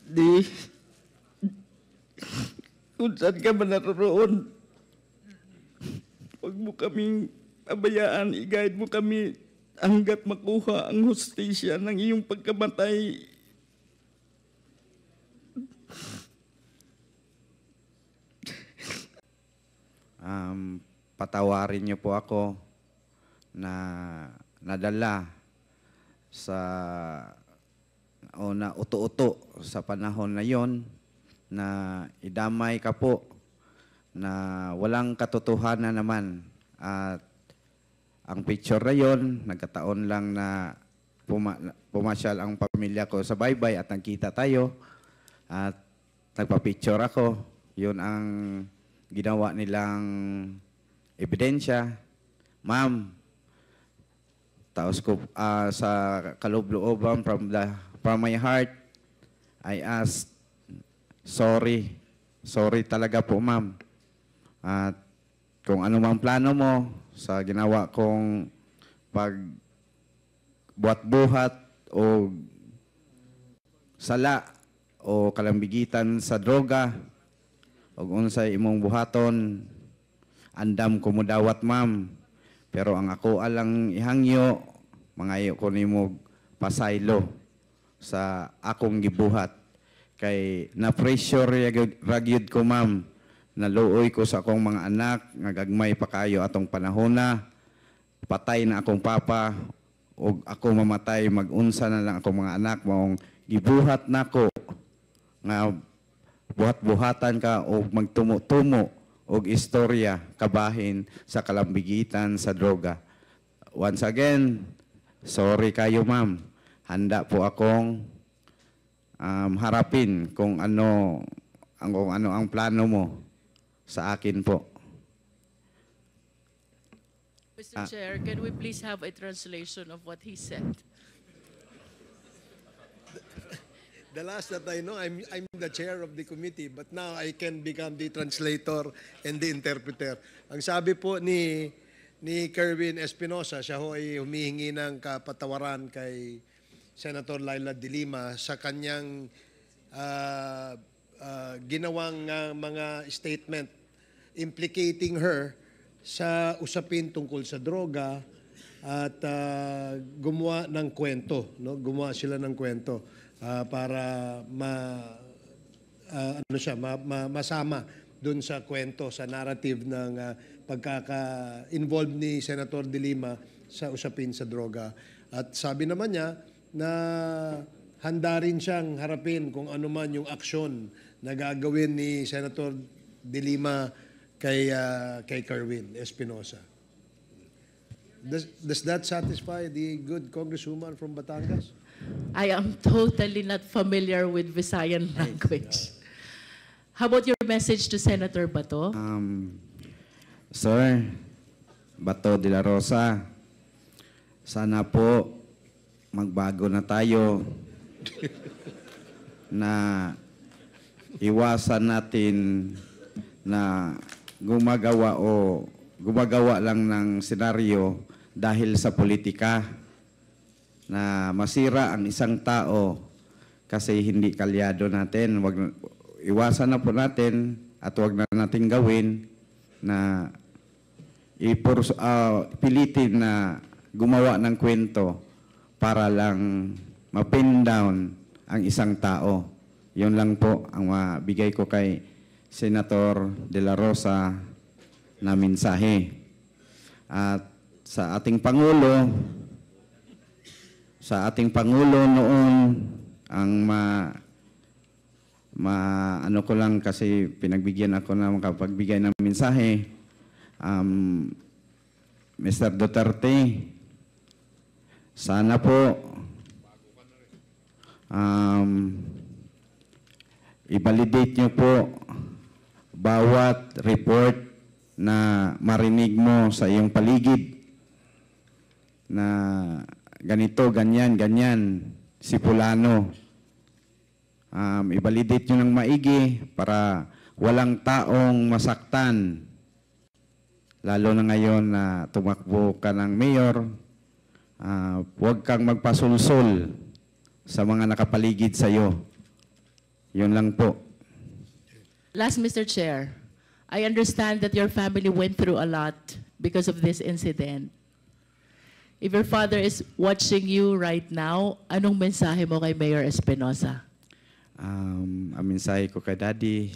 Di, kung saan ka man naroon, huwag mo kaming pabayaan, i-guide mo kami hanggat makuha ang hustisya ng iyong pagkamatay. Patawarin niyo po ako na nadala sa o na uto-uto sa panahon na yon na idamay ka po na walang katotohanan naman. At ang picture na yon, nagkataon lang na pumasyal ang pamilya ko sa baybay at nagkita tayo at nagpa-picture ako. Yun ang ginawa nilang ebidensya. Ma'am, taos ko sa kaloob-looban from my heart, I ask, sorry. Sorry talaga po, ma'am. At kung ano mang plano mo sa ginawa kong pagbuhat-buhat o sala o kalambigitan sa droga o unsay imong buhaton, andam ko mo dawat, ma'am. Pero ang ako alang ihangyo, mangayo ko nimo pasaylo sa akong gibuhat. Kay na-pressure ragyod ko, ma'am. Naluoy ko sa akong mga anak, ngagagmay pa kayo atong panahon na. Patay na akong papa, o ako mamatay, mag-unsa na lang akong mga anak, maong gibuhat na ko. Nga buhat-buhatan ka o magtumo-tumo o istorya kabahin sa kalambigitan sa droga. Once again, sorry kayo, ma'am. Handa po akong harapin kung ano ang plano mo sa akin po. Mr. Chair, can we please have a translation of what he said? The last that I know, I'm the chair of the committee, but now I can become the translator and the interpreter. Ang sabi po ni Kerwin Espinosa, siya ho ay humihingi ng kapatawaran kay Senator Leila de Lima sa kanyang ginawang mga statement implicating her sa usapin tungkol sa droga at gumawa ng kwento, no? Gumawa sila ng kwento para masama dun sa kwento, sa narrative ng pagkaka-involved ni Senator de Lima sa usapin sa droga. At sabi naman niya na handa rin siyang harapin kung ano man yung aksyon na gagawin ni Senator de Lima kay Kerwin Espinosa. Does that satisfy the good congresswoman from Batangas? I am totally not familiar with Visayan language. How about your message to Senator Bato? Sir, Bato de la Rosa, sana po magbago na tayo na iwasan natin na gumagawa lang ng senaryo dahil sa politika na masira ang isang tao kasi hindi kalyado natin. Iwasan na po natin at wag na natin gawin na pilitin na gumawa ng kwento para lang ma-pin down ang isang tao. Yun lang po ang mabigay ko kay Senator De La Rosa na mensahe. At sa ating Pangulo noon, ang ano ko lang kasi pinagbigyan ako na makapagbigay ng mensahe, Mr. Duterte, sana po i-validate niyo po bawat report na marinig mo sa iyong paligid na ganito, ganyan, si Fulano. I-validate nyo ng maigi para walang taong masaktan. Lalo na ngayon na tumakbo ka ng mayor, huwag kang magpasulsul sa mga nakapaligid sa iyo. Yun lang po. Last, Mr. Chair, I understand that your family went through a lot because of this incident. If your father is watching you right now, anong mensahe mo kay Mayor Espinosa? Ang mensahe ko kay Daddy,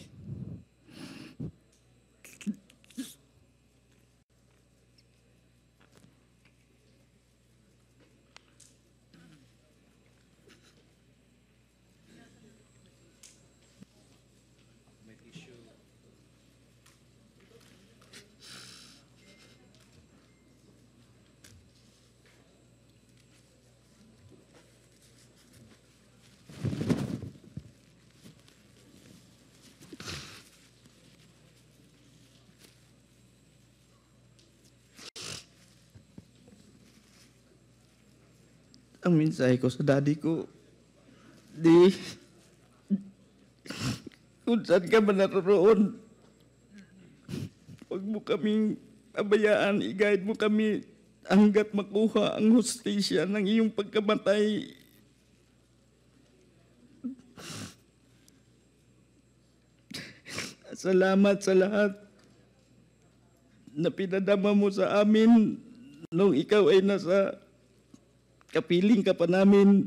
ang mensahe ko sa daddy ko, kung saan ka man naroon, huwag mo kaming abayaan, i-guide mo kami hanggat makuha ang hustisya ng iyong pagkamatay. Salamat sa lahat na pinadama mo sa amin nung ikaw ay nasa kapiling ka pa namin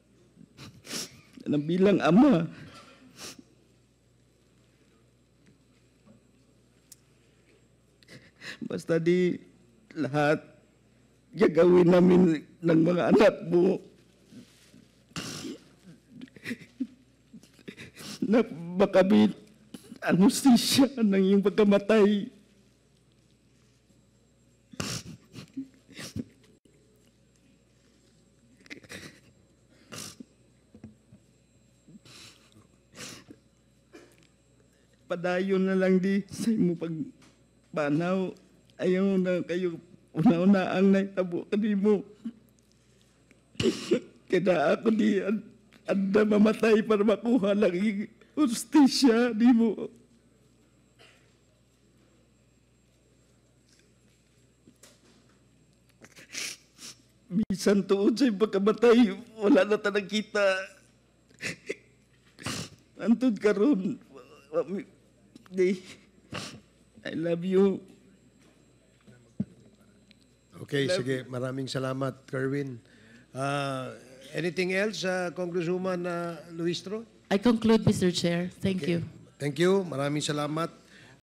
ng bilang ama. Basta di lahat gagawin namin ng mga anak mo na makamit ang hustisya ng iyong pagkamatay. Padayon na lang di sa imo pagpanaw. Ayaw na kayo una-una ang naitabo kanimo. Kaya ako di anda mamatay para makuha lang yung hustisya di mo. Bisan tuod sa iyong pagkamatay, wala na tanang kita. Antod karon. I love you. Okay, sige. Maraming salamat, Kerwin. Anything else, Congresswoman Luistro? I conclude, Mr. Chair. Thank you. Thank you. Maraming salamat.